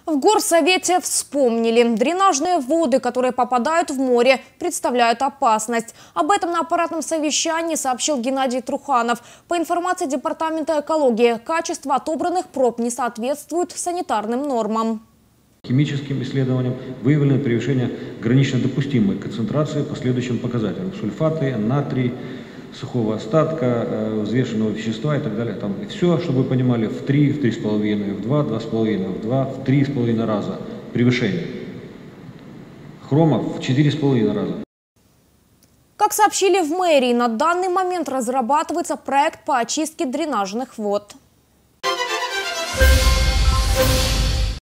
В горсовете вспомнили. Дренажные воды, которые попадают в море, представляют опасность. Об этом на аппаратном совещании сообщил Геннадий Труханов. По информации Департамента экологии, качество отобранных проб не соответствует санитарным нормам. Химическим исследованиям выявлено превышение гранично допустимой концентрации по следующим показателям: сульфаты, натрий, сухого остатка, взвешенного вещества и так далее. Там все, чтобы вы понимали, в 3, в 3,5, в 2, 2,5, в 2, в 3,5 раза превышение. Хрома в 4,5 раза. Как сообщили в мэрии, на данный момент разрабатывается проект по очистке дренажных вод.